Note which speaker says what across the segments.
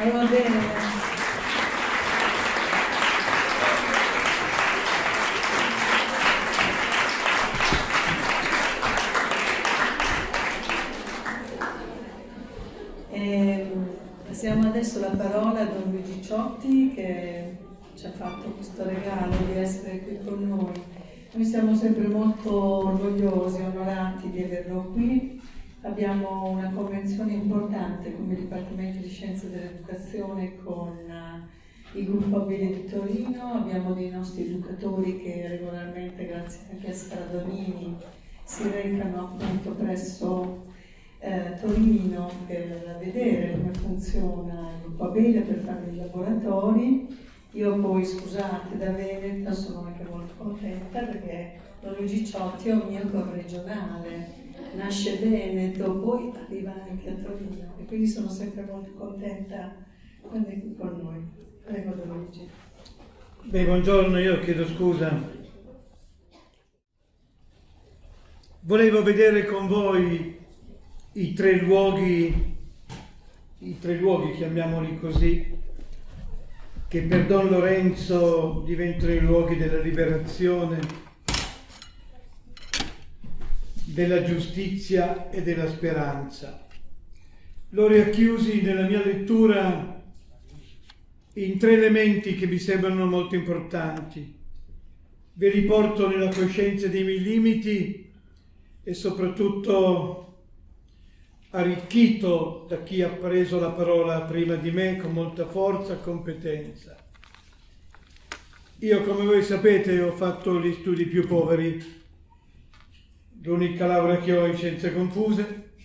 Speaker 1: Allora, bene. Passiamo adesso la parola a Don Luigi Ciotti, che ci ha fatto questo regalo di essere qui con noi. Noi siamo sempre molto orgogliosi e onorati di averlo qui. Abbiamo una convenzione importante come Dipartimento di Scienze dell'Educazione con il Gruppo Abile di Torino. Abbiamo dei nostri educatori che regolarmente, grazie anche a Stradonini, si recano appunto presso Torino per vedere come funziona il Gruppo Abile, per fare i laboratori. Io poi, scusate, da Veneta sono anche molto contenta perché Don Luigi Ciotti è un mio corregionale, nasce Veneto, poi arriva anche a Torino e quindi sono sempre molto contenta quando è qui con noi. Prego, Don Luigi.
Speaker 2: Beh, buongiorno, io chiedo scusa. Volevo vedere con voi i tre luoghi, chiamiamoli così, che per Don Lorenzo diventano i luoghi della liberazione, della giustizia e della speranza. L'ho racchiusi nella mia lettura in tre elementi che mi sembrano molto importanti. Ve li porto nella coscienza dei miei limiti e soprattutto arricchito da chi ha preso la parola prima di me con molta forza e competenza. Io, come voi sapete, ho fatto gli studi più poveri, l'unica laurea che ho in scienze confuse,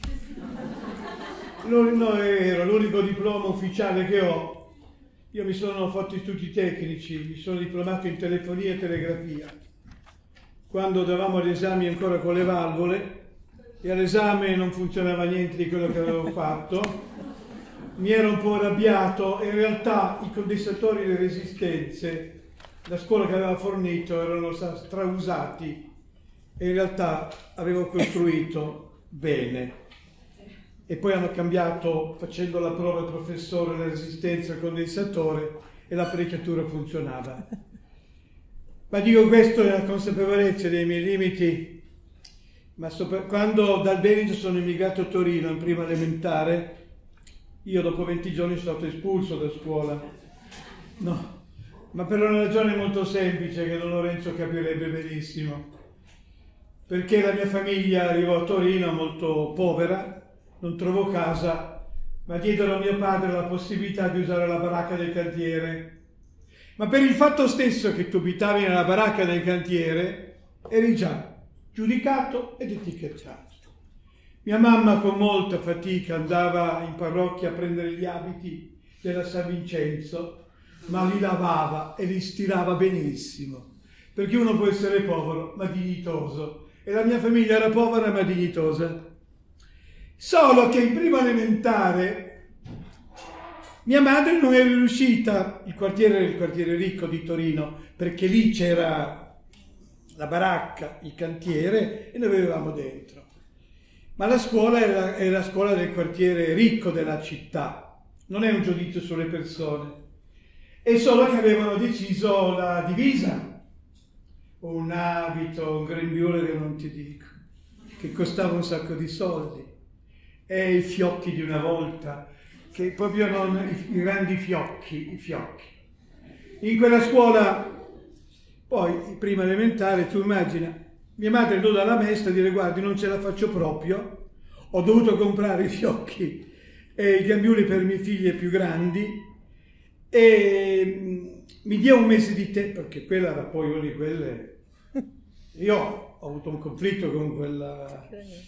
Speaker 2: no, è vero, l'unico diploma ufficiale che ho. Io mi sono fatto gli studi tecnici, mi sono diplomato in telefonia e telegrafia. Quando davamo gli esami ancora con le valvole, e all'esame non funzionava niente di quello che avevo fatto, mi ero un po' arrabbiato e in realtà i condensatori e le resistenze, la scuola che aveva fornito, erano strausati e in realtà avevo costruito bene. E poi hanno cambiato, facendo la prova al professore, la resistenza al condensatore e l'apparecchiatura funzionava. Ma dico questo nella consapevolezza dei miei limiti. Ma quando dal Veneto sono emigrato a Torino in prima elementare, io dopo 20 giorni sono stato espulso da scuola. No, ma per una ragione molto semplice che Don Lorenzo capirebbe benissimo. Perché la mia famiglia arrivò a Torino molto povera, non trovò casa, ma diedero a mio padre la possibilità di usare la baracca del cantiere. Ma per il fatto stesso che tu abitavi nella baracca del cantiere, eri già giudicato ed etichettato. Mia mamma con molta fatica andava in parrocchia a prendere gli abiti della San Vincenzo, ma li lavava e li stirava benissimo, perché uno può essere povero ma dignitoso, e la mia famiglia era povera ma dignitosa. Solo che in prima elementare mia madre non era riuscita, il quartiere ricco di Torino, perché lì c'era la baracca, il cantiere e noi vivevamo dentro. Ma la scuola è la scuola del quartiere ricco della città, non è un giudizio sulle persone. È solo che avevano deciso la divisa, un abito, un grembiule che non ti dico, che costava un sacco di soldi, e i fiocchi di una volta, che proprio non, i grandi fiocchi, i fiocchi. In quella scuola. Poi, prima elementare, tu immagina, mia madre andò dalla maestra a dire: guardi, non ce la faccio proprio, ho dovuto comprare i fiocchi e i grembiuli per i miei figli più grandi e mi dia un mese di tempo, perché quella era poi una di quelle. Io ho avuto un conflitto con quella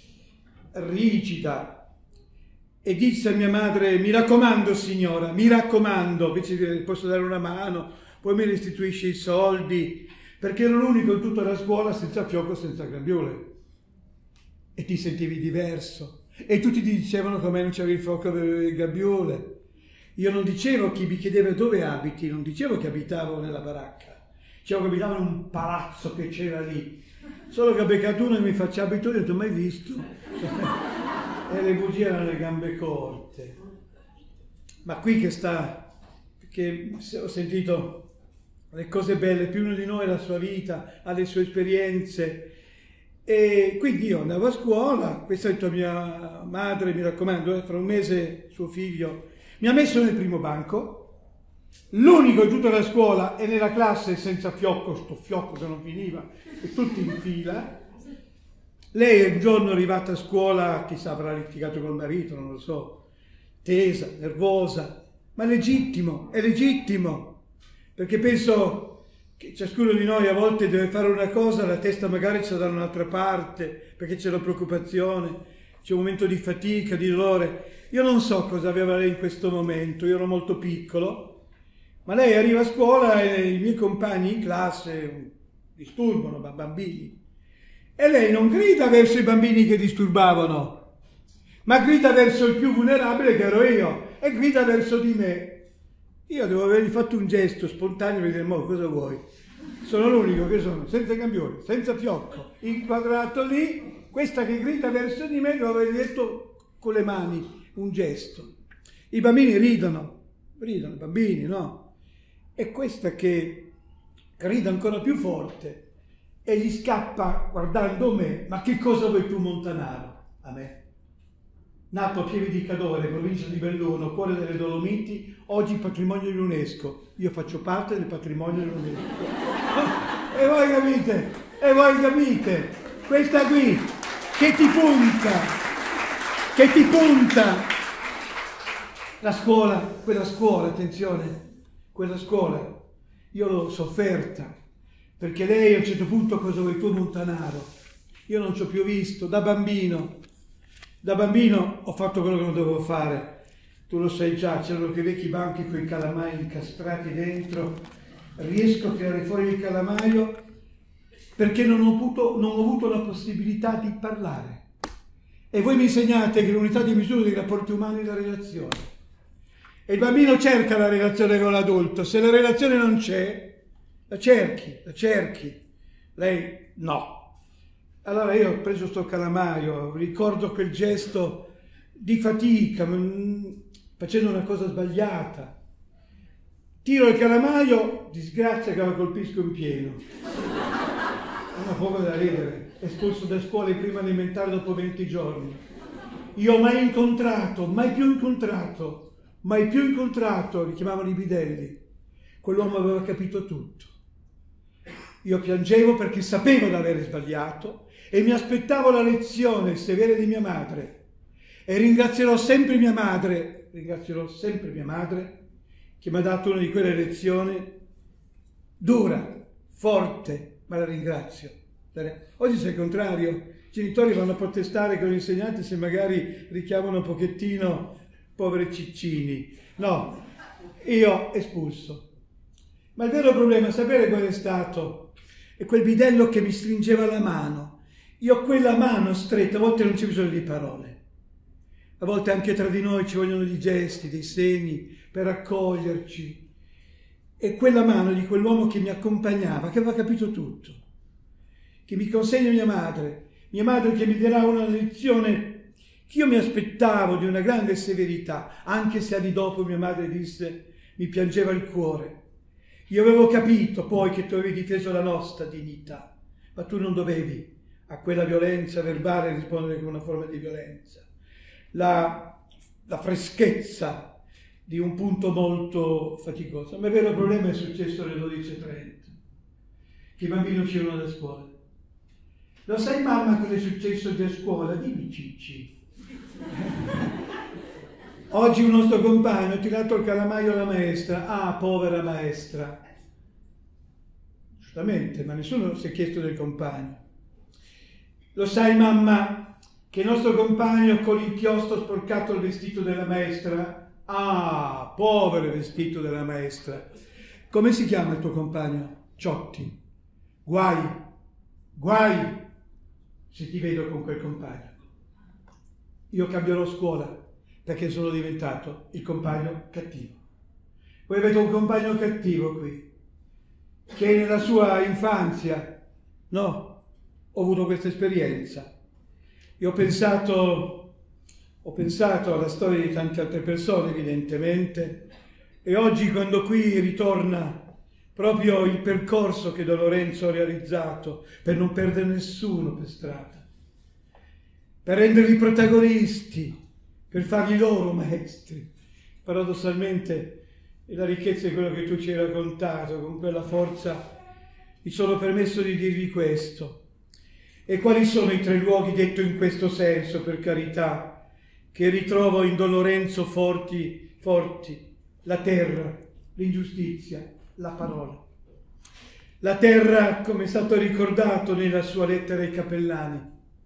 Speaker 2: rigida e disse a mia madre: mi raccomando signora, mi raccomando, invece di dire posso dare una mano, poi mi restituisce i soldi, perché ero l'unico in tutta la scuola senza fiocco, senza grembiule. E ti sentivi diverso. E tutti ti dicevano che a me non c'avevi il fiocco, avevi il grembiule. Io non dicevo, chi mi chiedeva dove abiti, non dicevo che abitavo nella baracca. Dicevo che abitavo in un palazzo che c'era lì. Solo che ha beccato uno e mi faccia abito, non ti ho mai visto. E le bugie erano le gambe corte. ma qui che ho sentito le cose belle, più uno di noi ha la sua vita, ha le sue esperienze, e quindi io andavo a scuola, questa ha detto mia madre, mi raccomando, fra un mese suo figlio mi ha messo nel primo banco, l'unico di tutta la scuola e nella classe senza fiocco, sto fiocco che non finiva, e tutti in fila. Lei un giorno è arrivata a scuola, chissà avrà litigato col marito, non lo so, tesa, nervosa, ma legittimo, è legittimo, perché penso che ciascuno di noi a volte deve fare una cosa, la testa magari c'è da un'altra parte, perché c'è la preoccupazione, c'è un momento di fatica, di dolore. Io non so cosa aveva lei in questo momento, io ero molto piccolo, ma lei arriva a scuola e i miei compagni in classe disturbano, bambini. E lei non grida verso i bambini che disturbavano, ma grida verso il più vulnerabile che ero io, e grida verso di me. Io devo avergli fatto un gesto spontaneo per dire, mo cosa vuoi? Sono l'unico che sono, senza campione, senza fiocco, inquadrato lì, questa che grida verso di me, devo avergli detto con le mani un gesto. I bambini ridono, bambini, no? E questa che grida ancora più forte, e gli scappa guardando me, ma che cosa vuoi tu Montanaro? A me. Nato a Pieve di Cadore, provincia di Belluno, cuore delle Dolomiti, oggi patrimonio dell'UNESCO. Io faccio parte del patrimonio dell'UNESCO. E voi capite, questa qui, che ti punta. La scuola, quella scuola, attenzione, quella scuola, io l'ho sofferta. Perché lei a un certo punto, cosa vuoi tu Montanaro? Io non ci ho più visto, da bambino ho fatto quello che non dovevo fare, tu lo sai già, c'erano quei vecchi banchi con i calamai incastrati dentro, riesco a tirare fuori il calamaio perché non ho avuto la possibilità di parlare. E voi mi insegnate che l'unità di misura dei rapporti umani è la relazione. E il bambino cerca la relazione con l'adulto, se la relazione non c'è, la cerchi, lei no. Allora io ho preso sto calamaio, ricordo quel gesto di fatica, facendo una cosa sbagliata. Tiro il calamaio, disgrazia che la colpisco in pieno. Una poco da ridere, espulso da scuola in prima elementare dopo 20 giorni. Io mai più incontrato, li chiamavano i bidelli. Quell'uomo aveva capito tutto. Io piangevo perché sapevo di aver sbagliato e mi aspettavo la lezione severa di mia madre. E ringrazierò sempre mia madre che mi ha dato una di quelle lezioni dura, forte, ma la ringrazio. Oggi se è il contrario, i genitori vanno a protestare con gli insegnanti se magari richiamano un pochettino poveri ciccini. No, io espulso. Ma il vero problema, sapere qual è stato? È quel bidello che mi stringeva la mano. Io quella mano stretta, a volte non c'è bisogno di parole. A volte anche tra di noi ci vogliono dei gesti, dei segni per accoglierci. E quella mano di quell'uomo che mi accompagnava, che aveva capito tutto, che mi consegna mia madre che mi darà una lezione che io mi aspettavo di una grande severità, anche se anni dopo mia madre disse, mi piangeva il cuore. Io avevo capito poi che tu avevi difeso la nostra dignità, ma tu non dovevi a quella violenza verbale rispondere con una forma di violenza. La freschezza di un punto molto faticoso. Ma il vero problema è successo alle 12:30, che i bambini uscivano da scuola. Lo sai mamma cosa è successo a scuola? Dimmi Cicci. Oggi un nostro compagno ha tirato il calamaio alla maestra. Ah, povera maestra. Giustamente, ma nessuno si è chiesto del compagno. Lo sai mamma che il nostro compagno con l'inchiostro ha sporcato il vestito della maestra? Ah, povero vestito della maestra. Come si chiama il tuo compagno? Ciotti. Guai se ti vedo con quel compagno. Io cambierò scuola perché sono diventato il compagno cattivo. Voi avete un compagno cattivo qui, che nella sua infanzia, no, ho avuto questa esperienza. Io ho pensato, Ho pensato alla storia di tante altre persone, evidentemente, e oggi, quando qui ritorna proprio il percorso che Don Lorenzo ha realizzato per non perdere nessuno per strada, per renderli protagonisti, per farli loro maestri. Paradossalmente, la ricchezza di quello che tu ci hai raccontato, con quella forza, mi sono permesso di dirvi questo. E quali sono i 3 luoghi, detto in questo senso, per carità, che ritrovo in Don Lorenzo forti? La terra, l'ingiustizia, la parola. La terra, come è stato ricordato nella sua lettera ai Cappellani,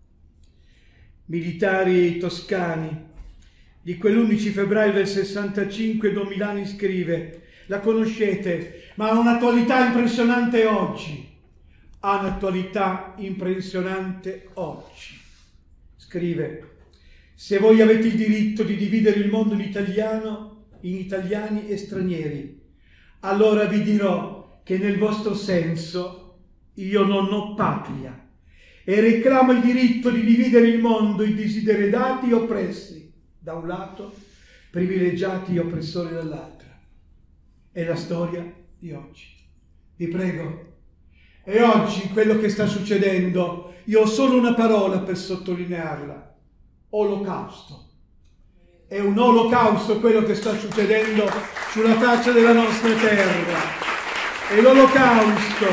Speaker 2: militari toscani, di quell'11 febbraio del 65, Don Milani scrive: la conoscete, ma ha un'attualità impressionante oggi. Ha un'attualità impressionante oggi. Scrive: se voi avete il diritto di dividere il mondo in italiani e stranieri, allora vi dirò che nel vostro senso io non ho patria e reclamo il diritto di dividere il mondo in desideredati e oppressi da un lato, privilegiati e oppressori dall'altra. È la storia di oggi. Vi prego. E oggi quello che sta succedendo, io ho solo una parola per sottolinearla: olocausto. È un olocausto quello che sta succedendo sulla faccia della nostra terra. E l'olocausto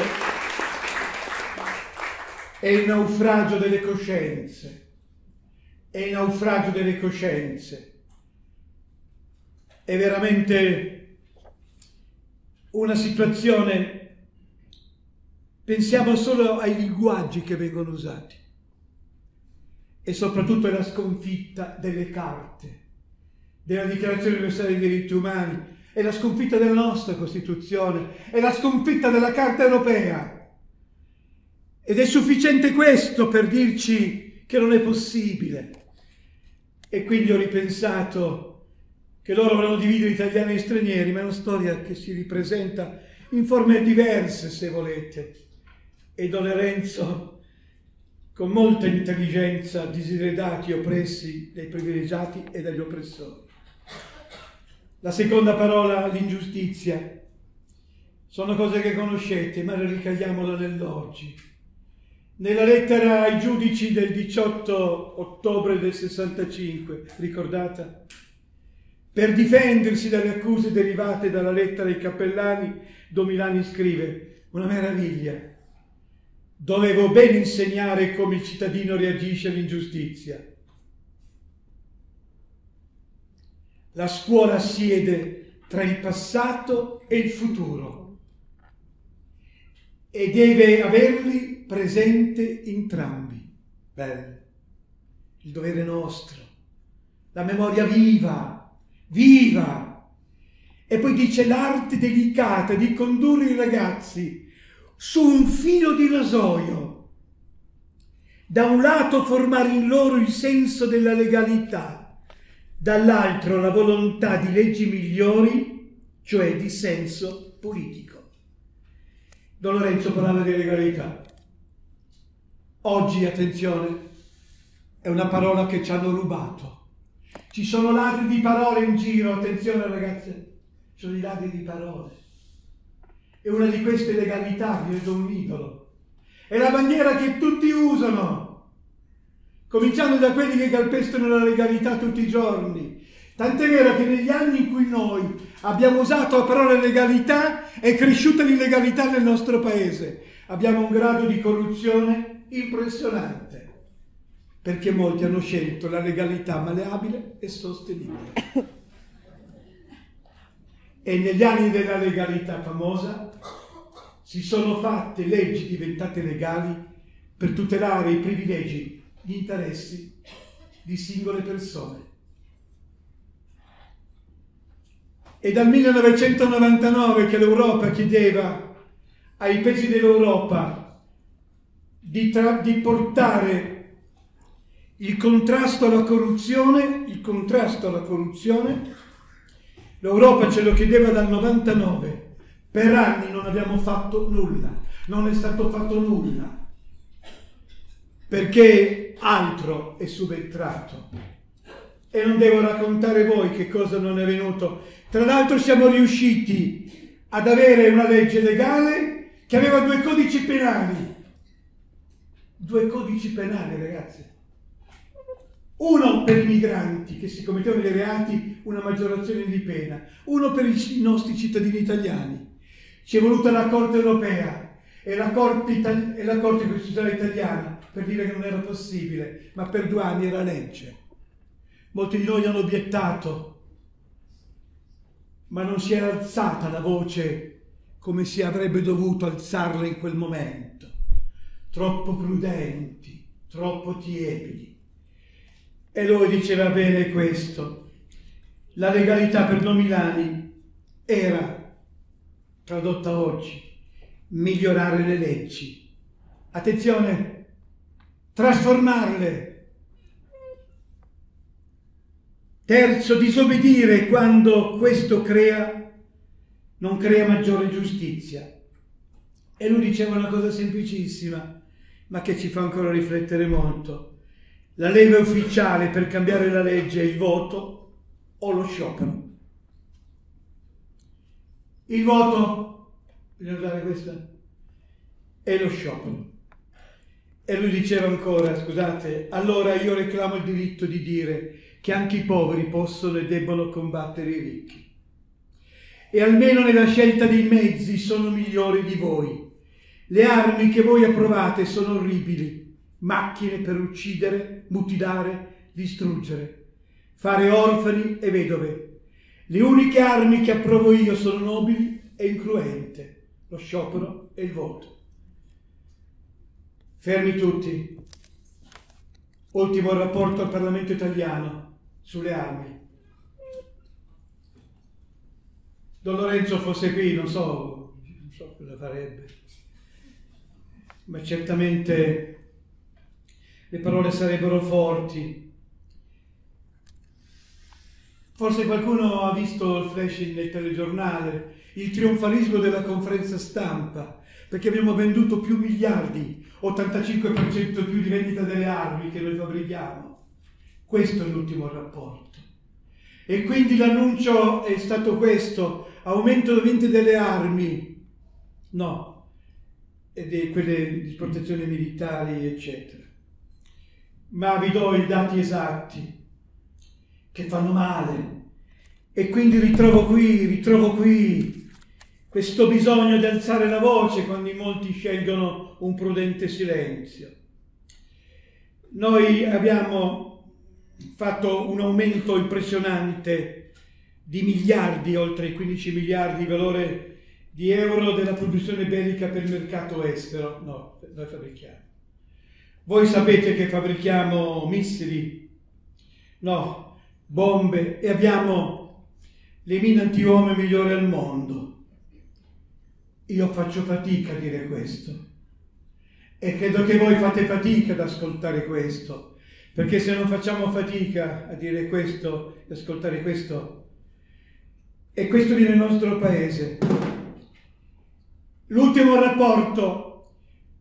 Speaker 2: è il naufragio delle coscienze. È il naufragio delle coscienze. È veramente una situazione. Pensiamo solo ai linguaggi che vengono usati. E soprattutto è la sconfitta delle carte, della Dichiarazione Universale dei Diritti Umani, è la sconfitta della nostra Costituzione, è la sconfitta della Carta Europea. Ed è sufficiente questo per dirci che non è possibile. E quindi ho ripensato che loro volevano dividere italiani e stranieri, ma è una storia che si ripresenta in forme diverse, se volete. E Don Lorenzo, con molta intelligenza, disideredati e oppressi dai privilegiati e dagli oppressori. La seconda parola, l'ingiustizia. Sono cose che conoscete, ma ricadiamolo nell'oggi. Nella lettera ai giudici del 18 ottobre del 65, ricordata? Per difendersi dalle accuse derivate dalla lettera ai Cappellani, Don Milani scrive: una meraviglia. Dovevo ben insegnare come il cittadino reagisce all'ingiustizia. La scuola siede tra il passato e il futuro e deve averli presente entrambi. Bello. Il dovere nostro, la memoria viva, viva. E poi dice l'arte delicata di condurre i ragazzi su un filo di rasoio. Da un lato formare in loro il senso della legalità, dall'altro la volontà di leggi migliori, cioè di senso politico. Don Lorenzo parlava di legalità. Oggi, attenzione, è una parola che ci hanno rubato. Ci sono ladri di parole in giro, attenzione ragazze, ci sono i ladri di parole. E una di queste legalità diventa un idolo. È la bandiera che tutti usano, cominciando da quelli che calpestano la legalità tutti i giorni. Tant'è vero che negli anni in cui noi abbiamo usato la parola legalità è cresciuta l'illegalità nel nostro paese. Abbiamo un grado di corruzione impressionante, perché molti hanno scelto la legalità malleabile e sostenibile. E negli anni della legalità famosa si sono fatte leggi diventate legali per tutelare i privilegi, gli interessi di singole persone. È dal 1999 che l'Europa chiedeva ai paesi dell'Europa di portare il contrasto alla corruzione. L'Europa ce lo chiedeva dal 99. Per anni non abbiamo fatto nulla, non è stato fatto nulla, perché altro è subentrato. e non devo raccontare voi che cosa non è venuto. Tra l'altro siamo riusciti ad avere una legge legale che aveva 2 codici penali. 2 codici penali, ragazzi. Uno per i migranti che si commettevano dei reati, una maggiorazione di pena. Uno per i nostri cittadini italiani. Ci è voluta la Corte europea e la Corte Costituzionale italiana per dire che non era possibile, ma per 2 anni era legge. Molti di noi hanno obiettato, ma non si è alzata la voce come si avrebbe dovuto alzarla in quel momento. Troppo prudenti, troppo tiepidi. E lui diceva bene questo. La legalità per noi milani era, tradotta oggi, migliorare le leggi. Attenzione, trasformarle. Terzo, disobbedire quando questo non crea maggiore giustizia. E lui diceva una cosa semplicissima, ma che ci fa ancora riflettere molto. La leva ufficiale per cambiare la legge è il voto o lo sciopero. Il voto, bisogna dare questa, è lo sciopero. E lui diceva ancora, scusate, allora io reclamo il diritto di dire che anche i poveri possono e debbono combattere i ricchi. E almeno nella scelta dei mezzi sono migliori di voi. Le armi che voi approvate sono orribili, macchine per uccidere, mutilare, distruggere, fare orfani e vedove. Le uniche armi che approvo io sono nobili e incruente, lo sciopero e il voto. Fermi tutti. Ultimo rapporto al Parlamento italiano sulle armi. Don Lorenzo fosse qui, non so cosa farebbe, ma certamente le parole sarebbero forti. Forse qualcuno ha visto il flash nel telegiornale, il trionfalismo della conferenza stampa, perché abbiamo venduto più miliardi, 85% più di vendita delle armi che noi fabbrichiamo. Questo è l'ultimo rapporto. E quindi l'annuncio è stato questo, aumento della vendita delle armi, no, e di quelle di esportazione militari, eccetera. Ma vi do i dati esatti, che fanno male, e quindi ritrovo qui questo bisogno di alzare la voce quando in molti scelgono un prudente silenzio. Noi abbiamo fatto un aumento impressionante di miliardi, oltre i 15 miliardi di valore di euro della produzione bellica per il mercato estero. No, noi fabbrichiamo. Voi sapete che fabbrichiamo missili, no, bombe, e abbiamo le mine antiuomo migliori al mondo. Io faccio fatica a dire questo e credo che voi fate fatica ad ascoltare questo, perché se non facciamo fatica a dire questo, ad ascoltare questo, e questo viene nel nostro paese. L'ultimo rapporto,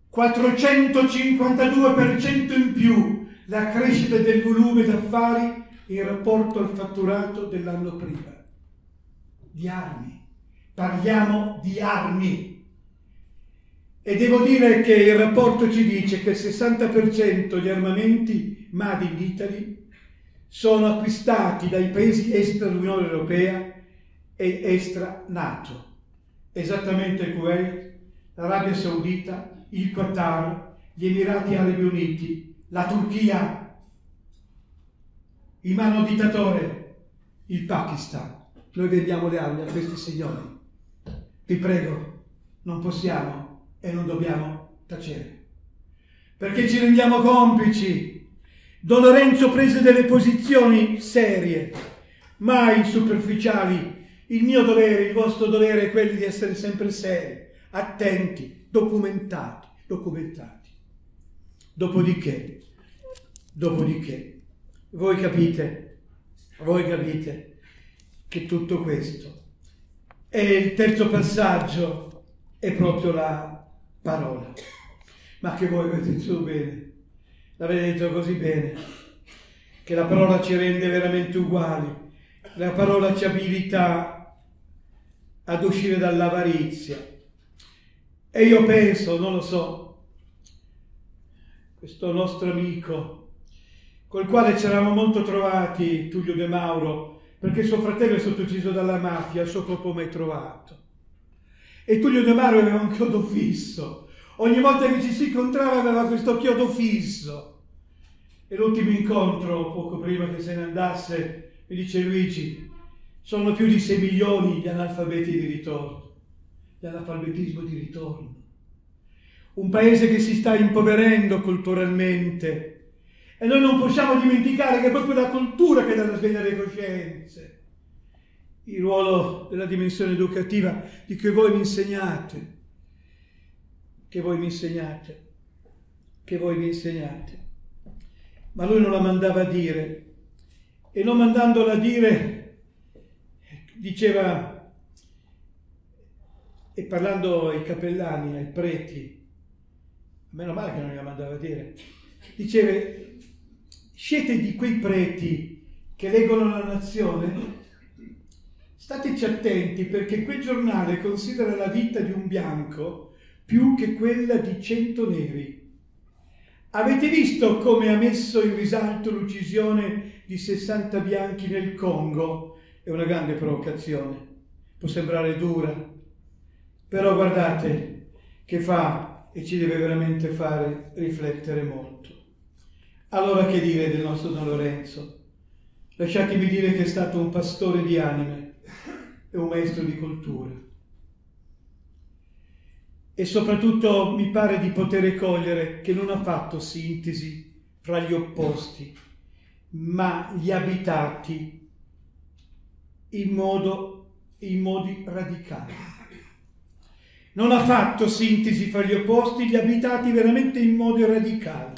Speaker 2: 452% in più la crescita del volume d'affari in rapporto al fatturato dell'anno prima. Di armi. Parliamo di armi. E devo dire che il rapporto ci dice che il 60% degli armamenti made in Italy sono acquistati dai paesi extra dell'Unione Europea e extra NATO. Esattamente il Kuwait, l'Arabia Saudita, il Qatar, gli Emirati Arabi Uniti, la Turchia, in mano dittatore, il Pakistan. Noi vendiamo le armi a questi signori. Vi prego, non possiamo e non dobbiamo tacere, perché ci rendiamo complici. Don Lorenzo prese delle posizioni serie, mai superficiali. Il mio dovere, il vostro dovere è quello di essere sempre seri, attenti, documentati. Dopodiché, voi capite che tutto questo, e il terzo passaggio è proprio la parola. Ma che voi avete detto bene, l'avete detto così bene, che la parola ci rende veramente uguali, la parola ci abilita ad uscire dall'avarizia. E io penso, non lo so, questo nostro amico, col quale ci eravamo molto trovati, Tullio De Mauro, perché suo fratello è stato ucciso dalla mafia, il suo corpo mai trovato. E Tullio De Mauro aveva un chiodo fisso. Ogni volta che ci si incontrava aveva questo chiodo fisso. E l'ultimo incontro, poco prima che se ne andasse, mi dice: Luigi, sono più di 6 milioni gli analfabeti di ritorno, l'analfabetismo di ritorno. Un paese che si sta impoverendo culturalmente. E noi non possiamo dimenticare che è proprio la cultura che dà la sveglia alle coscienze. Il ruolo della dimensione educativa di cui voi mi insegnate, che voi mi insegnate. Ma lui non la mandava a dire, e non mandandola a dire diceva, e parlando ai cappellani, ai preti, meno male che non la mandava a dire, diceva: siete di quei preti che leggono La Nazione? Stateci attenti, perché quel giornale considera la vita di un bianco più che quella di 100 neri. Avete visto come ha messo in risalto l'uccisione di 60 bianchi nel Congo? È una grande provocazione, può sembrare dura, però guardate che fa e ci deve veramente fare riflettere molto. Allora, che dire del nostro Don Lorenzo? Lasciatemi dire che è stato un pastore di anime e un maestro di cultura. E soprattutto mi pare di poter cogliere che non ha fatto sintesi fra gli opposti, ma gli abitati in modi radicali. Non ha fatto sintesi fra gli opposti, gli abitati veramente in modi radicali.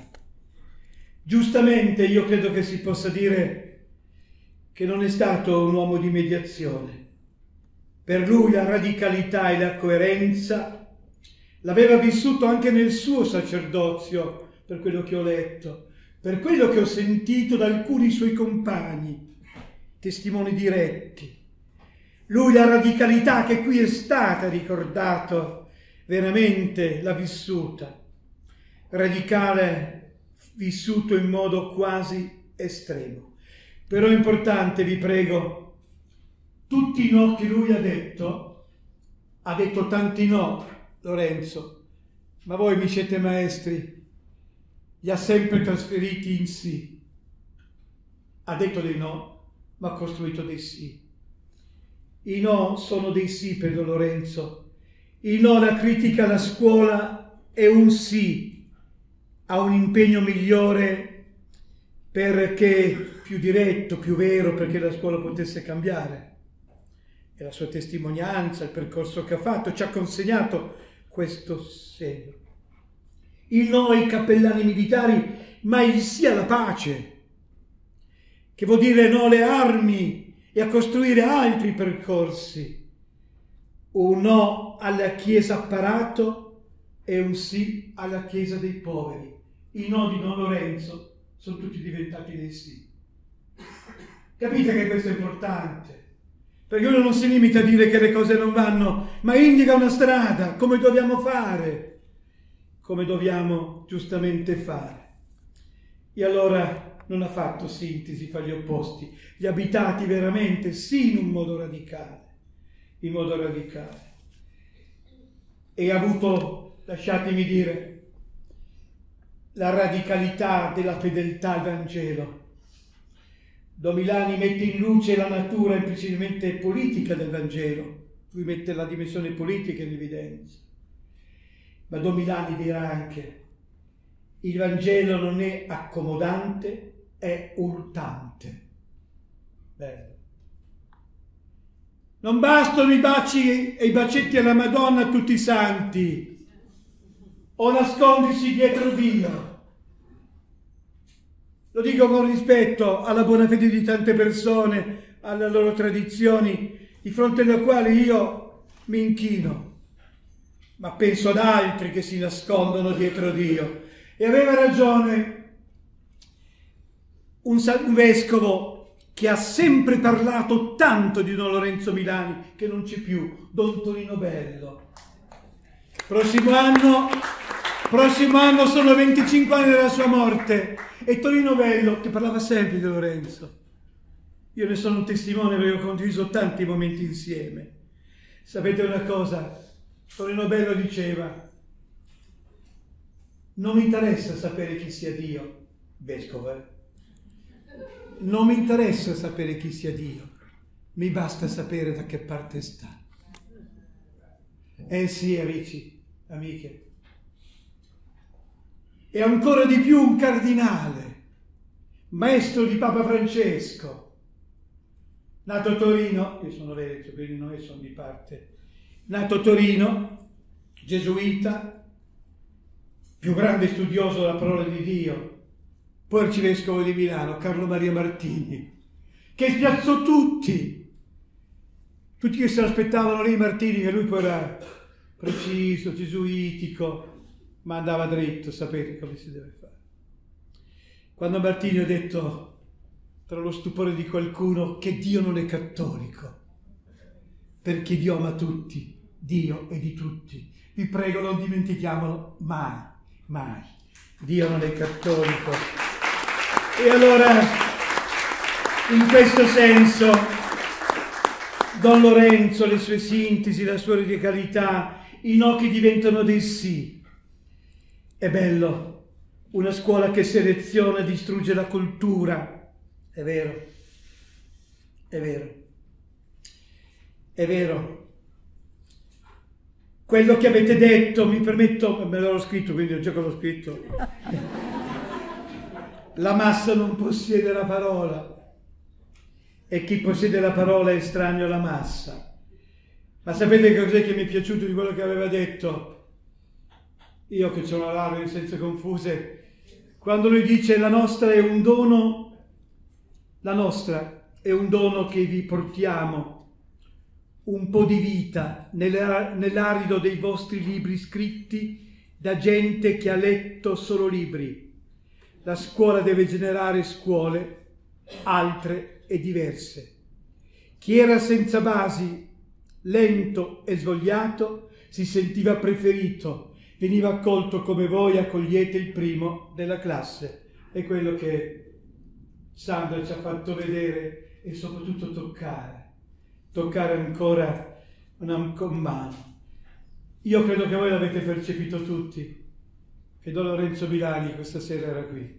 Speaker 2: Giustamente io credo che si possa dire che non è stato un uomo di mediazione. Per lui la radicalità e la coerenza l'aveva vissuto anche nel suo sacerdozio, per quello che ho letto, per quello che ho sentito da alcuni suoi compagni, testimoni diretti. Lui la radicalità che qui è stata ricordato, veramente l'ha vissuta. Radicale, vissuto in modo quasi estremo. Però è importante, vi prego, tutti i no che lui ha detto tanti no, Lorenzo, ma voi mi siete maestri, li ha sempre trasferiti in sì. Ha detto dei no, ma ha costruito dei sì. I no sono dei sì per Don Lorenzo. Il no alla critica alla scuola è un sì a un impegno migliore, perché più diretto, più vero, perché la scuola potesse cambiare. E la sua testimonianza, il percorso che ha fatto, ci ha consegnato questo segno. Il no ai cappellani militari, ma il sì alla pace, che vuol dire no alle armi e a costruire altri percorsi. Un no alla Chiesa apparato e un sì alla Chiesa dei poveri. I no di Don Lorenzo sono tutti diventati dei sì. Capite che questo è importante? Perché uno non si limita a dire che le cose non vanno, ma indica una strada, come dobbiamo fare, come dobbiamo giustamente fare. E allora non ha fatto sintesi fra gli opposti, gli abitati veramente sì in un modo radicale, E ha avuto, lasciatemi dire, la radicalità della fedeltà al Vangelo. Don Milani mette in luce la natura implicitamente politica del Vangelo, lui mette la dimensione politica in evidenza. Ma Don Milani dirà anche: il Vangelo non è accomodante, è urtante. Bello. Non bastano i baci e i bacetti alla Madonna a tutti i santi, o nascondersi dietro Dio. Lo dico con rispetto alla buona fede di tante persone, alle loro tradizioni, di fronte alle quali io mi inchino, ma penso ad altri che si nascondono dietro Dio. E aveva ragione un vescovo che ha sempre parlato tanto di Don Lorenzo Milani, che non c'è più, Don Tonino Bello. Prossimo anno sono 25 anni dalla sua morte, e Tonino Bello, che parlava sempre di Lorenzo. Io ne sono un testimone perché ho condiviso tanti momenti insieme. Sapete una cosa? Tonino Bello diceva: non mi interessa sapere chi sia Dio, vescovo, non mi interessa sapere chi sia Dio, mi basta sapere da che parte sta. Sì, amici, amiche. E ancora di più un cardinale, maestro di Papa Francesco, nato a Torino, io sono veneto, quindi non sono di parte, nato a Torino, gesuita, più grande studioso della parola di Dio, poi arcivescovo di Milano, Carlo Maria Martini, che spiazzò tutti che si aspettavano lì Martini, che lui poi era preciso, gesuitico, ma andava dritto, sapete come si deve fare. Quando Martini ha detto, tra lo stupore di qualcuno, che Dio non è cattolico, perché Dio ama tutti, Dio è di tutti. Vi prego, non dimentichiamolo mai, mai. Dio non è cattolico. E allora, in questo senso, Don Lorenzo, le sue sintesi, la sua radicalità, i no che diventano dei sì. È bello, una scuola che seleziona e distrugge la cultura. È vero, è vero, è vero. Quello che avete detto, mi permetto, me l'ho scritto, quindi già che l'ho scritto. La massa non possiede la parola e chi possiede la parola è estraneo alla massa. Ma sapete cos'è che mi è piaciuto di quello che aveva detto? Io che c'ho una laurea in scienze confuse, quando lui dice la nostra è un dono che vi portiamo, un po' di vita nell'arido dei vostri libri scritti da gente che ha letto solo libri. La scuola deve generare scuole, altre e diverse. Chi era senza basi, lento e svogliato, si sentiva preferito, veniva accolto come voi accogliete il primo della classe. È quello che Sandra ci ha fatto vedere e soprattutto toccare ancora con mano. Io credo che voi l'avete percepito tutti, che Don Lorenzo Milani questa sera era qui,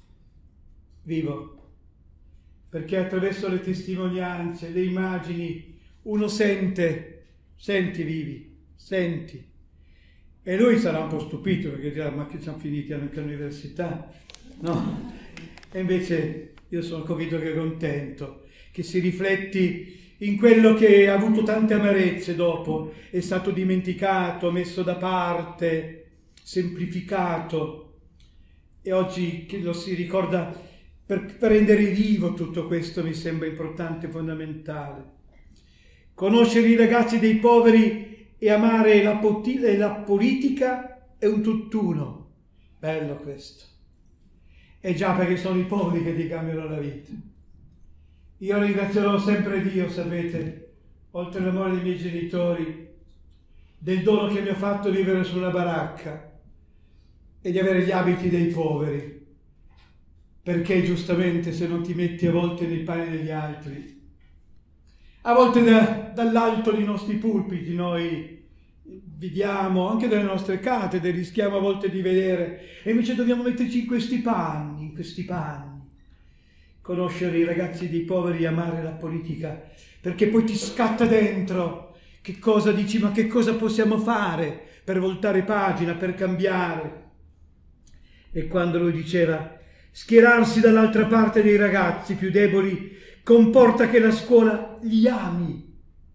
Speaker 2: vivo, perché attraverso le testimonianze, le immagini, uno senti vivi, senti. E lui sarà un po' stupito perché dirà: ma che siamo finiti anche all'università? No, e invece io sono convinto che è contento, che si rifletti in quello che ha avuto tante amarezze dopo, è stato dimenticato, messo da parte, semplificato, e oggi che lo si ricorda per rendere vivo tutto questo mi sembra importante e fondamentale. Conoscere i ragazzi dei poveri e amare la politica è un tutt'uno. Bello questo. E già, perché sono i poveri che ti cambiano la vita. Io ringrazierò sempre Dio, sapete, oltre all'amore dei miei genitori, del dono che mi ha fatto vivere su una baracca e di avere gli abiti dei poveri. Perché giustamente se non ti metti a volte nei panni degli altri, a volte dall'alto dei nostri pulpiti noi vediamo, anche dalle nostre cattedre, rischiamo a volte di vedere, e invece dobbiamo metterci in questi panni, conoscere i ragazzi dei poveri e amare la politica, perché poi ti scatta dentro, che cosa dici, ma che cosa possiamo fare per voltare pagina, per cambiare. E quando lui diceva, schierarsi dall'altra parte dei ragazzi più deboli comporta che la scuola li ami,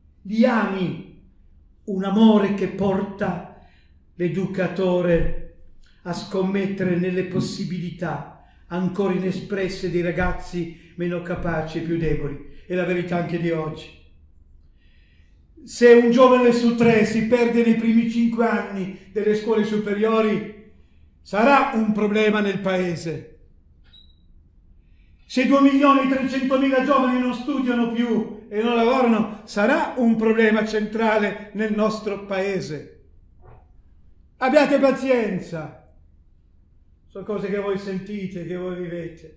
Speaker 2: un amore che porta l'educatore a scommettere nelle possibilità ancora inespresse dei ragazzi meno capaci e più deboli. È la verità anche di oggi. Se un giovane su 3 si perde nei primi 5 anni delle scuole superiori, sarà un problema nel paese. Se 2.300.000 giovani non studiano più e non lavorano, sarà un problema centrale nel nostro paese. Abbiate pazienza. Sono cose che voi sentite, che voi vivete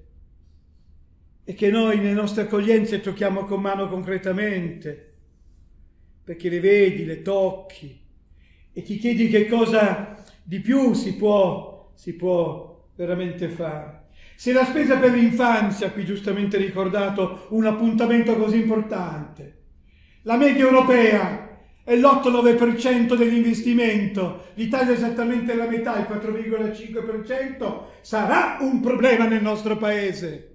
Speaker 2: e che noi nelle nostre accoglienze tocchiamo con mano concretamente, perché le vedi, le tocchi e ti chiedi che cosa di più si può veramente fare. Se la spesa per l'infanzia, qui giustamente ricordato, un appuntamento così importante, la media europea è l'8-9% dell'investimento, l'Italia è esattamente la metà, il 4,5%, sarà un problema nel nostro paese.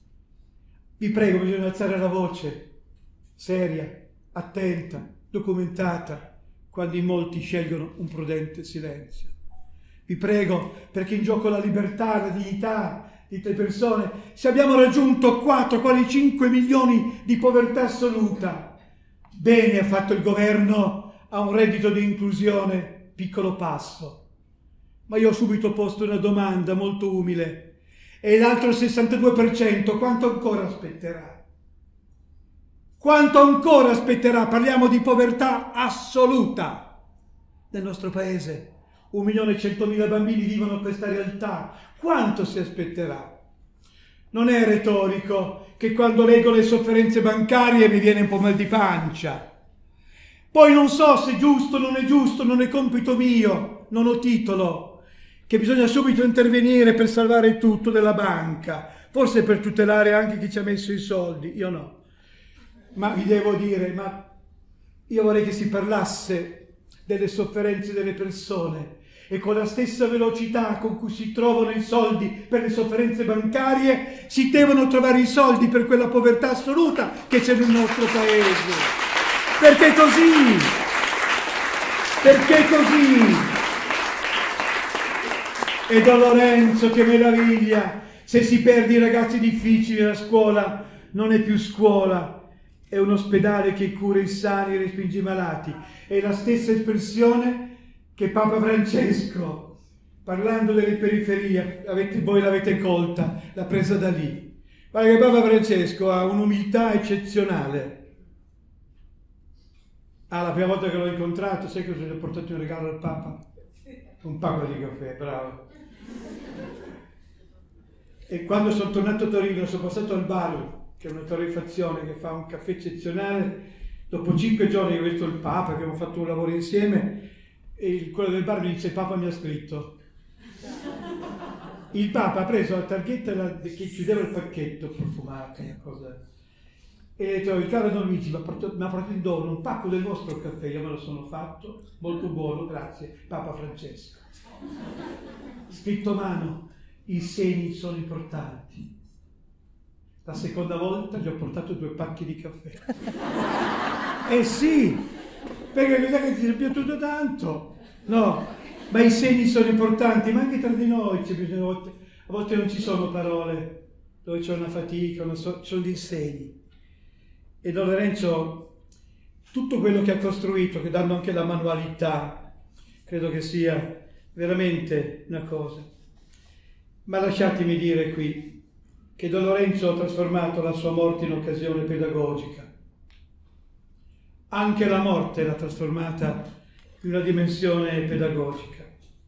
Speaker 2: Vi prego, bisogna alzare la voce, seria, attenta, documentata, quando in molti scelgono un prudente silenzio. Vi prego, perché in gioco la libertà, la dignità di te persone. Se abbiamo raggiunto 4, quasi 5 milioni di povertà assoluta, bene ha fatto il governo a un reddito di inclusione, piccolo passo. Ma io ho subito posto una domanda molto umile. E l'altro 62%, quanto ancora aspetterà? Quanto ancora aspetterà? Parliamo di povertà assoluta nel nostro paese. 1.100.000 bambini vivono questa realtà. Quanto si aspetterà? Non è retorico che quando leggo le sofferenze bancarie mi viene un po' mal di pancia. Poi non so se è giusto, non è giusto, non è compito mio, non ho titolo, che bisogna subito intervenire per salvare tutto della banca, forse per tutelare anche chi ci ha messo i soldi, io no. Ma vi devo dire, io vorrei che si parlasse delle sofferenze delle persone e con la stessa velocità con cui si trovano i soldi per le sofferenze bancarie, si devono trovare i soldi per quella povertà assoluta che c'è nel nostro paese. Perché così? Perché così? E Don Lorenzo, che meraviglia! Se si perde i ragazzi difficili, la scuola non è più scuola, è un ospedale che cura i sani e respinge i malati. È la stessa espressione che Papa Francesco, parlando delle periferie, voi l'avete colta, l'ha presa da lì. Guarda che Papa Francesco ha un'umiltà eccezionale. La prima volta che l'ho incontrato, sai cosa gli ho portato un regalo al Papa? Un pacco di caffè, bravo. E quando sono tornato a Torino, sono passato al bar, che è una torrefazione che fa un caffè eccezionale. Dopo 5 giorni ho visto il Papa, che abbiamo fatto un lavoro insieme, e quello del bar mi dice: Papa mi ha scritto. Il Papa ha preso la targhetta che chiudeva il pacchetto profumato, una cosa, e ha detto: il caro Don Luigi mi ha portato in dono un pacco del vostro caffè, io me lo sono fatto, molto buono, grazie, Papa Francesco. Scritto a mano: i segni sono importanti. La seconda volta gli ho portato 2 pacchi di caffè. Eh sì, perché vedete che ti è piaciuto tanto. No, ma i segni sono importanti, ma anche tra di noi c'è bisogno, a volte non ci sono parole, dove c'è una fatica, sono dei segni. E Don Lorenzo, tutto quello che ha costruito, che danno anche la manualità, credo che sia veramente una cosa. Ma lasciatemi dire qui che Don Lorenzo ha trasformato la sua morte in occasione pedagogica. Anche la morte l'ha trasformata in una dimensione pedagogica.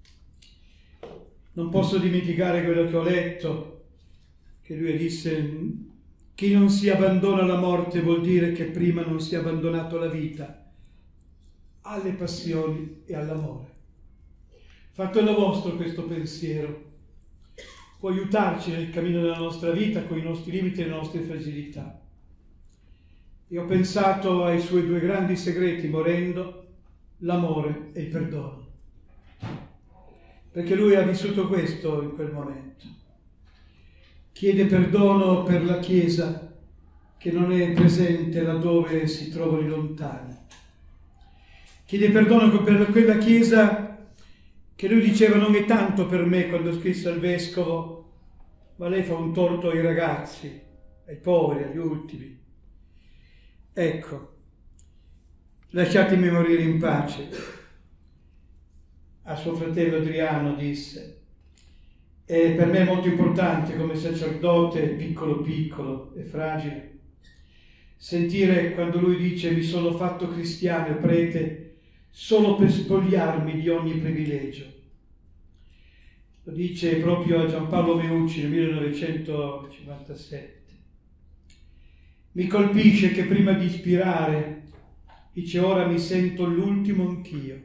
Speaker 2: Non posso dimenticare quello che ho letto, che lui disse: chi non si abbandona alla morte vuol dire che prima non si è abbandonato alla vita, alle passioni e all'amore. Fatelo vostro questo pensiero. Può aiutarci nel cammino della nostra vita, con i nostri limiti e le nostre fragilità. E ho pensato ai suoi 2 grandi segreti morendo, l'amore e il perdono. Perché lui ha vissuto questo in quel momento. Chiede perdono per la Chiesa che non è presente laddove si trovano i lontani. Chiede perdono per quella Chiesa che lui diceva: non è tanto per me, quando scrisse al Vescovo, ma lei fa un torto ai ragazzi, ai poveri, agli ultimi. Ecco, lasciatemi morire in pace. A suo fratello Adriano disse: E per me è molto importante come sacerdote piccolo piccolo e fragile sentire quando lui dice mi sono fatto cristiano e prete solo per spogliarmi di ogni privilegio. Lo dice proprio a Giampaolo Meucci nel 1957. Mi colpisce che prima di ispirare dice ora mi sento l'ultimo anch'io.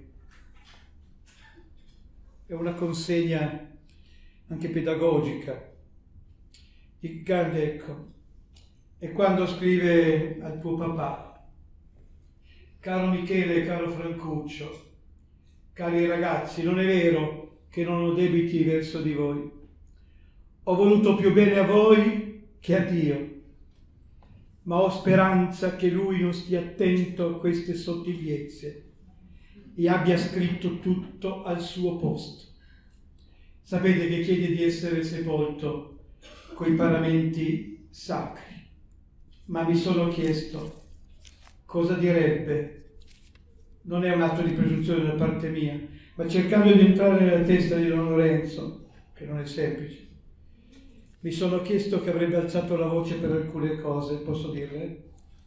Speaker 2: È una consegna anche pedagogica di grande, ecco. E quando scrive al tuo papà, caro Michele, caro Francuccio, cari ragazzi, non è vero che non ho debiti verso di voi. Ho voluto più bene a voi che a Dio, ma ho speranza che Lui non stia attento a queste sottigliezze e abbia scritto tutto al suo posto. Sapete che chiede di essere sepolto coi paramenti sacri, ma mi sono chiesto cosa direbbe. Non è un atto di presunzione da parte mia, ma cercando di entrare nella testa di Don Lorenzo, che non è semplice, mi sono chiesto che avrebbe alzato la voce per alcune cose, posso dirle?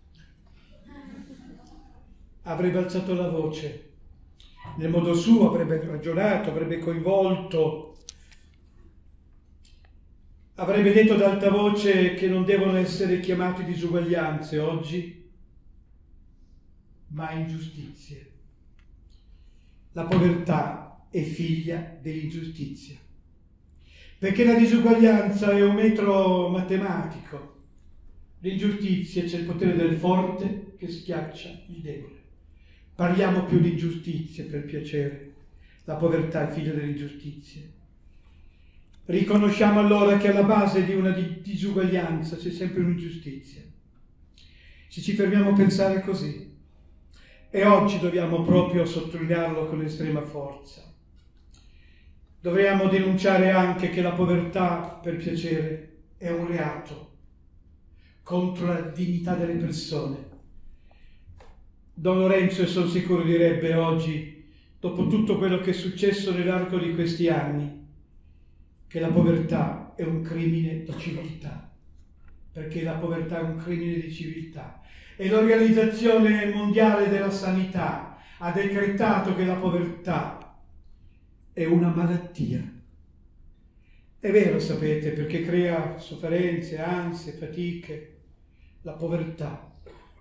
Speaker 2: Avrebbe alzato la voce, nel modo suo avrebbe ragionato, avrebbe coinvolto, avrebbe detto ad alta voce che non devono essere chiamate disuguaglianze oggi, ma ingiustizie. La povertà è figlia dell'ingiustizia, perché la disuguaglianza è un metro matematico, l'ingiustizia c'è il potere del forte che schiaccia il debole. Parliamo più di ingiustizie per piacere, la povertà è figlia dell'ingiustizia. Riconosciamo allora che alla base di una disuguaglianza c'è sempre un'ingiustizia. Se ci fermiamo a pensare così, e oggi dobbiamo proprio sottolinearlo con estrema forza. Dovremmo denunciare anche che la povertà, per piacere, è un reato contro la dignità delle persone. Don Lorenzo, e sono sicuro, direbbe oggi, dopo tutto quello che è successo nell'arco di questi anni, che la povertà è un crimine di civiltà, perché la povertà è un crimine di civiltà. E l'Organizzazione Mondiale della Sanità ha decretato che la povertà è una malattia. È vero, sapete, perché crea sofferenze, ansie, fatiche, la povertà.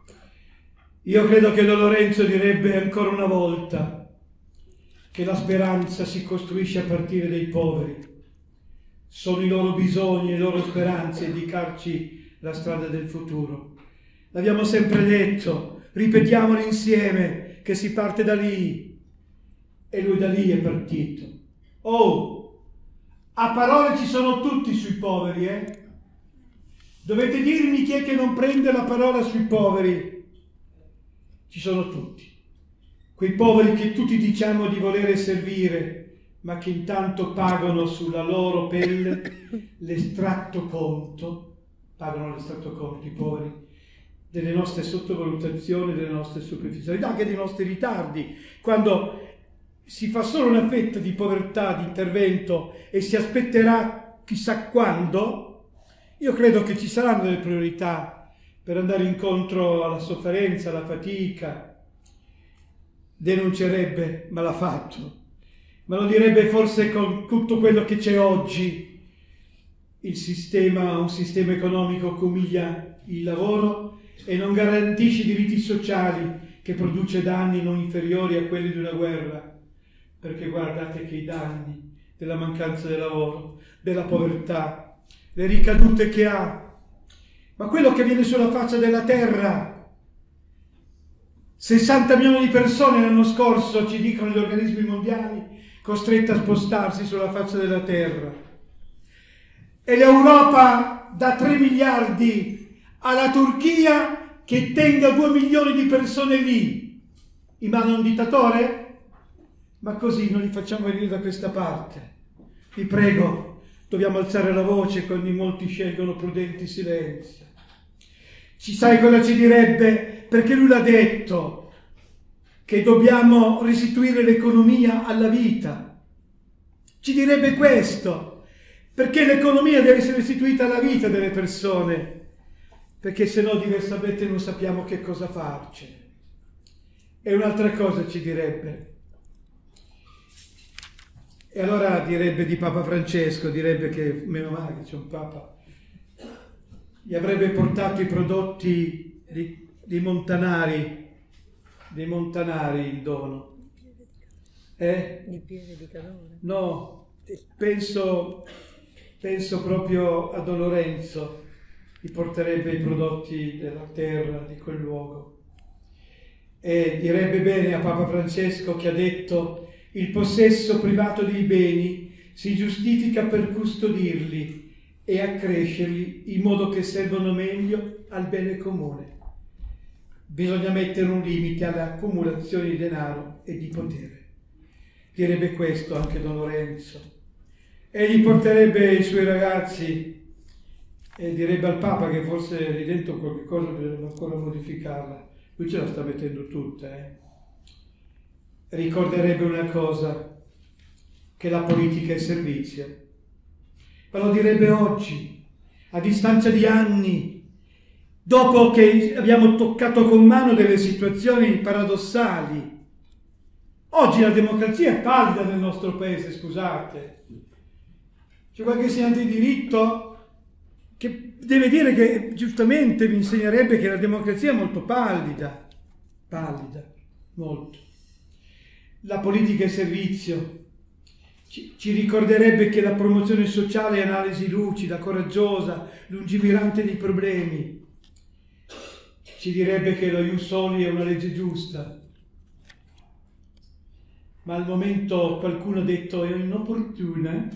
Speaker 2: Io credo che Don Lorenzo direbbe ancora una volta che la speranza si costruisce a partire dai poveri. Sono i loro bisogni, le loro speranze a indicarci la strada del futuro. L'abbiamo sempre detto, ripetiamolo insieme, che si parte da lì. E lui da lì è partito. Oh, a parole ci sono tutti sui poveri, eh? Dovete dirmi chi è che non prende la parola sui poveri. Ci sono tutti. Quei poveri che tutti diciamo di volere servire, ma che intanto pagano sulla loro pelle l'estratto conto, pagano l'estratto conto i poveri, delle nostre sottovalutazioni, delle nostre superficialità, anche dei nostri ritardi. Quando si fa solo una fetta di povertà, di intervento e si aspetterà chissà quando, io credo che ci saranno delle priorità per andare incontro alla sofferenza, alla fatica. Denuncerebbe, ma l'ha fatto. Ma lo direbbe forse con tutto quello che c'è oggi, un sistema economico che umilia il lavoro e non garantisce i diritti sociali, che produce danni non inferiori a quelli di una guerra, perché guardate che i danni della mancanza del lavoro, della povertà, le ricadute che ha, ma quello che avviene sulla faccia della terra. 60 milioni di persone l'anno scorso, ci dicono gli organismi mondiali, costrette a spostarsi sulla faccia della terra. E l'Europa dà 3 miliardi alla Turchia che tenga 2 milioni di persone lì, in mano a un dittatore? Ma così non li facciamo venire da questa parte. Vi prego, dobbiamo alzare la voce quando in molti scelgono prudenti silenzi. Ci sai cosa ci direbbe? Perché lui l'ha detto, che dobbiamo restituire l'economia alla vita. Ci direbbe questo. perché l'economia deve essere restituita alla vita delle persone, perché se no diversamente non sappiamo che cosa farcene. E un'altra cosa ci direbbe, e allora direbbe di Papa Francesco, direbbe che meno male che c'è un Papa, gli avrebbe portato i prodotti dei montanari in dono.
Speaker 3: Il piede di calore.
Speaker 2: No, penso proprio a Don Lorenzo, gli porterebbe i prodotti della terra, di quel luogo. E direbbe bene a Papa Francesco, che ha detto: il possesso privato dei beni si giustifica per custodirli e accrescerli in modo che servano meglio al bene comune. Bisogna mettere un limite alle accumulazioni di denaro e di potere. Direbbe questo anche Don Lorenzo. E gli porterebbe i suoi ragazzi e direbbe al Papa che forse lì dentro qualche cosa bisogna ancora modificarla. Lui ce la sta mettendo tutta, Ricorderebbe una cosa, che la politica è servizio. Ma lo direbbe oggi, a distanza di anni, dopo che abbiamo toccato con mano delle situazioni paradossali. Oggi la democrazia è pallida nel nostro paese, scusate. C'è qualche insegnante di diritto che deve dire che giustamente vi insegnerebbe che la democrazia è molto pallida, molto. La politica è servizio. Ci ricorderebbe che la promozione sociale è analisi lucida, coraggiosa, lungimirante dei problemi. Ci direbbe che lo ius soli è una legge giusta. Ma al momento qualcuno ha detto è inopportuna.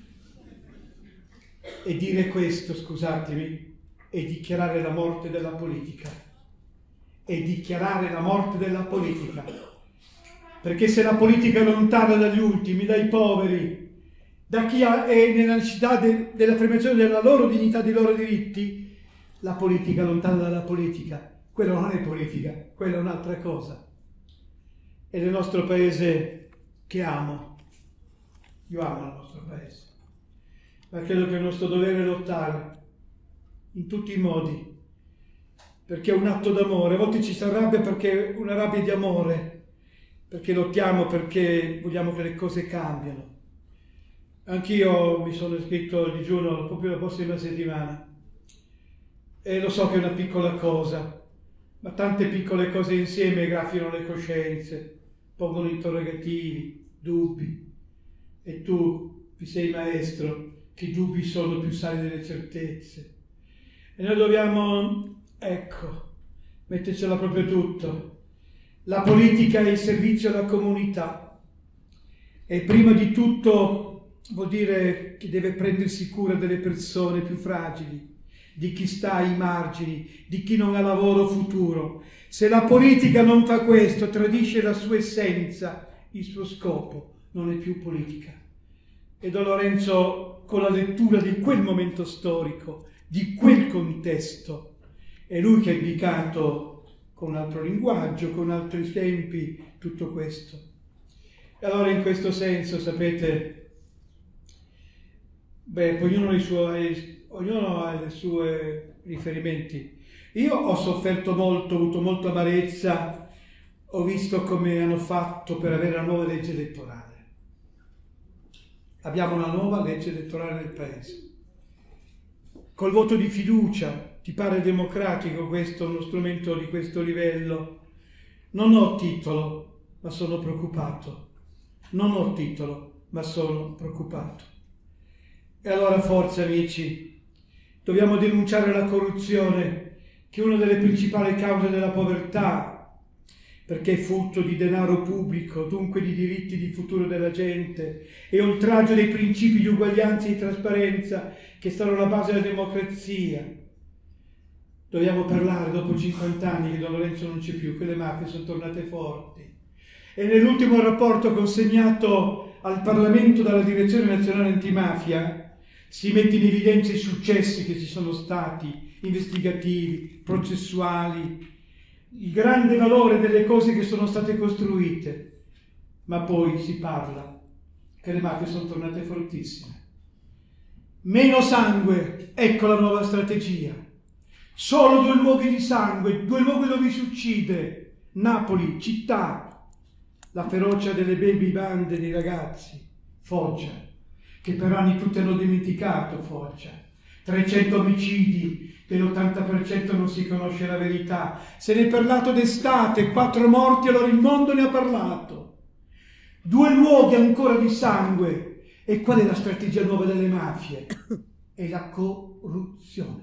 Speaker 2: E dire questo, scusatemi, è dichiarare la morte della politica. È dichiarare la morte della politica. Perché se la politica è lontana dagli ultimi, dai poveri, da chi è nella necessità dell'affermazione della loro dignità, dei loro diritti, la politica è lontana dalla politica. Quella non è politica, quella è un'altra cosa. E nel nostro paese che amo, io amo il nostro paese, ma credo che il nostro dovere è lottare in tutti i modi, perché è un atto d'amore. A volte ci si arrabbia perché è una rabbia di amore, perché lottiamo, perché vogliamo che le cose cambiano. Anch'io mi sono iscritto al digiuno proprio la prossima settimana e lo so che è una piccola cosa, ma tante piccole cose insieme graffiano le coscienze, pongono interrogativi, dubbi. E tu, vi sei maestro, che i dubbi sono più sani delle certezze. E noi dobbiamo, mettercela proprio tutto. La politica è il servizio alla comunità e prima di tutto vuol dire che deve prendersi cura delle persone più fragili, di chi sta ai margini, di chi non ha lavoro futuro. Se la politica non fa questo, tradisce la sua essenza, il suo scopo, non è più politica. E Don Lorenzo, con la lettura di quel momento storico, di quel contesto, è lui che ha indicato con un altro linguaggio, con altri tempi, tutto questo. E allora in questo senso, sapete, ognuno ha i suoi riferimenti. Io ho sofferto molto, ho avuto molta amarezza, ho visto come hanno fatto per avere la nuova legge elettorale. Abbiamo una nuova legge elettorale nel Paese. Col voto di fiducia, ti pare democratico questo, uno strumento di questo livello? Non ho titolo, ma sono preoccupato. Non ho titolo, ma sono preoccupato. E allora forza, amici, dobbiamo denunciare la corruzione, che è una delle principali cause della povertà, perché è frutto di denaro pubblico, dunque di diritti di futuro della gente, e oltraggio dei principi di uguaglianza e di trasparenza che stanno alla base della democrazia. Dobbiamo parlare dopo 50 anni che Don Lorenzo non c'è più, che le mafie sono tornate forti. E nell'ultimo rapporto consegnato al Parlamento dalla Direzione Nazionale Antimafia si mette in evidenza i successi che ci sono stati, investigativi, processuali, il grande valore delle cose che sono state costruite, ma poi si parla che le mafie sono tornate fortissime. Meno sangue, ecco la nuova strategia. Solo 2 luoghi di sangue, 2 luoghi dove si uccide. Napoli, città. La ferocia delle baby bande dei ragazzi. Foggia, che per anni tutti hanno dimenticato Foggia. 300 omicidi, dell'80% non si conosce la verità. Se ne è parlato d'estate, 4 morti, allora il mondo ne ha parlato. 2 luoghi ancora di sangue. E qual è la strategia nuova delle mafie? È la corruzione.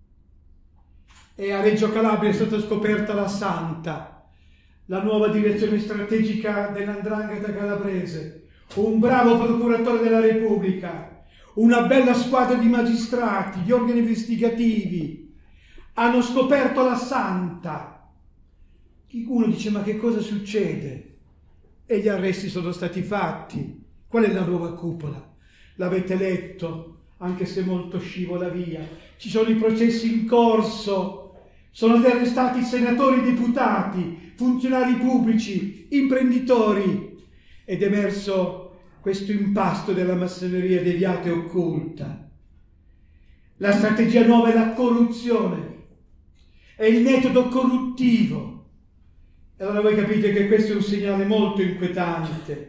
Speaker 2: E a Reggio Calabria è stata scoperta la Santa, la nuova direzione strategica dell''ndrangheta calabrese, un bravo procuratore della Repubblica, una bella squadra di magistrati, di organi investigativi. Hanno scoperto la Santa. Uno dice: ma che cosa succede? E gli arresti sono stati fatti. Qual è la nuova cupola? L'avete letto, anche se molto scivola via. Ci sono i processi in corso, sono arrestati senatori e deputati, funzionari pubblici, imprenditori. Ed è emerso questo impasto della massoneria deviata e occulta. La strategia nuova è la corruzione, è il metodo corruttivo. E allora voi capite che questo è un segnale molto inquietante,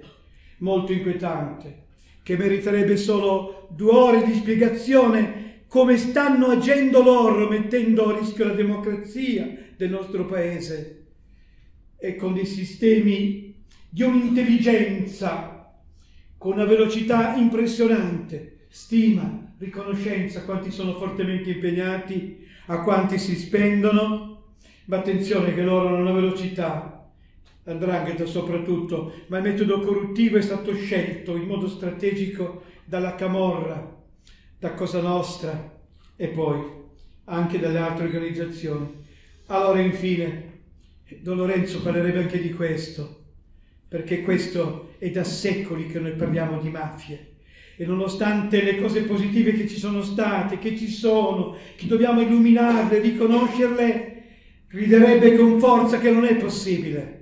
Speaker 2: che meriterebbe solo 2 ore di spiegazione come stanno agendo loro, mettendo a rischio la democrazia del nostro paese, e con dei sistemi di un'intelligenza, con una velocità impressionante, stima, riconoscenza, quanti sono fortemente impegnati, a quanti si spendono, ma attenzione che loro hanno una velocità. L''ndrangheta soprattutto, ma il metodo corruttivo è stato scelto in modo strategico dalla Camorra, da Cosa Nostra e poi anche dalle altre organizzazioni. Allora infine Don Lorenzo parlerebbe anche di questo, perché questo è da secoli che noi parliamo di mafie, e nonostante le cose positive che ci sono state, che ci sono, che dobbiamo illuminarle, riconoscerle, griderebbe con forza che non è possibile.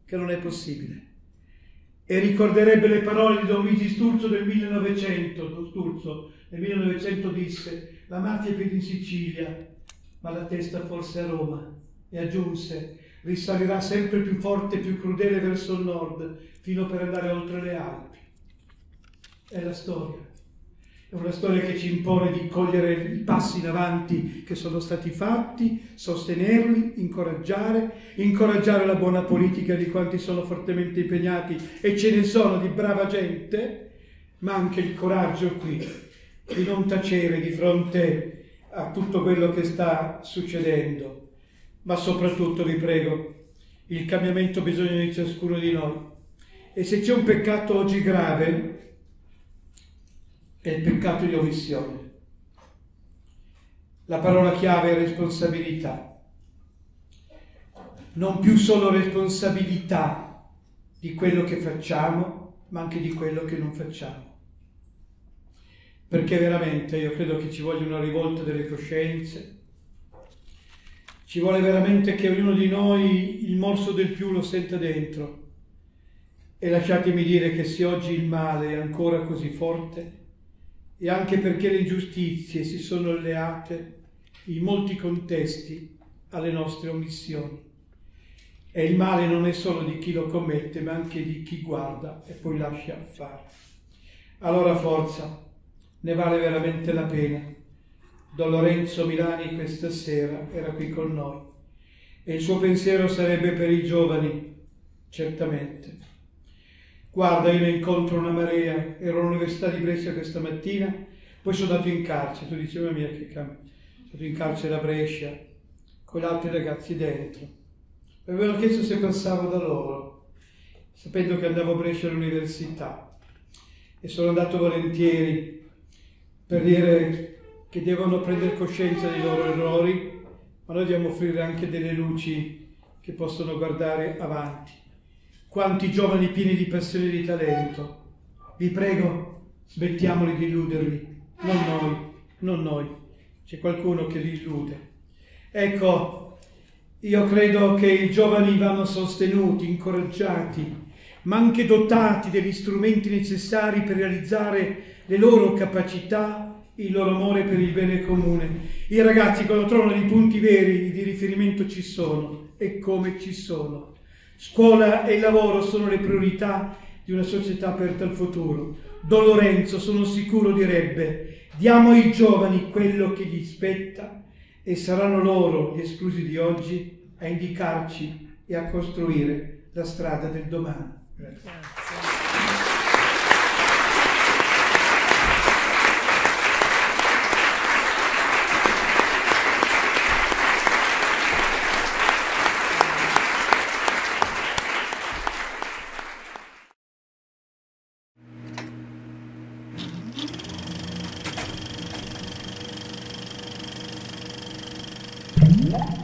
Speaker 2: E ricorderebbe le parole di Don Luigi Sturzo del 1900. Don Sturzo nel 1900 disse: la mafia è in Sicilia, ma la testa forse a Roma, e aggiunse: risalirà sempre più forte e più crudele verso il nord, fino per andare oltre le Alpi. È la storia. È una storia che ci impone di cogliere i passi in avanti che sono stati fatti, sostenerli, incoraggiare la buona politica di quanti sono fortemente impegnati, e ce ne sono di brava gente, ma anche il coraggio qui di non tacere di fronte a tutto quello che sta succedendo. Ma soprattutto, vi prego, il cambiamento bisogna di ciascuno di noi. E se c'è un peccato oggi grave, è il peccato di omissione. La parola chiave è responsabilità. Non più solo responsabilità di quello che facciamo, ma anche di quello che non facciamo. Perché veramente io credo che ci voglia una rivolta delle coscienze, ci vuole veramente che ognuno di noi il morso del più lo senta dentro. E lasciatemi dire che se oggi il male è ancora così forte, e anche perché le ingiustizie si sono alleate in molti contesti alle nostre omissioni. E il male non è solo di chi lo commette, ma anche di chi guarda e poi lascia fare. Allora forza, ne vale veramente la pena. Don Lorenzo Milani questa sera era qui con noi, e il suo pensiero sarebbe per i giovani, certamente. Guarda, io ne incontro una marea, ero all'Università di Brescia questa mattina, poi sono andato in carcere, tu dicevi, mia che cambio, sono andato in carcere a Brescia, con gli altri ragazzi dentro. Mi avevano chiesto se passavo da loro, sapendo che andavo a Brescia all'università, e sono andato volentieri per dire che devono prendere coscienza dei loro errori, ma noi dobbiamo offrire anche delle luci che possono guardare avanti. Quanti giovani pieni di passione e di talento. Vi prego, smettiamoli di illuderli. Non noi. C'è qualcuno che li illude. Ecco, io credo che i giovani vanno sostenuti, incoraggiati, ma anche dotati degli strumenti necessari per realizzare le loro capacità il loro amore per il bene comune. I ragazzi, quando trovano dei punti veri di riferimento, ci sono, e come ci sono. Scuola e lavoro sono le priorità di una società aperta al futuro. Don Lorenzo, sono sicuro, direbbe: diamo ai giovani quello che gli spetta e saranno loro, gli esclusi di oggi, a indicarci e a costruire la strada del domani. Grazie.
Speaker 4: Yeah.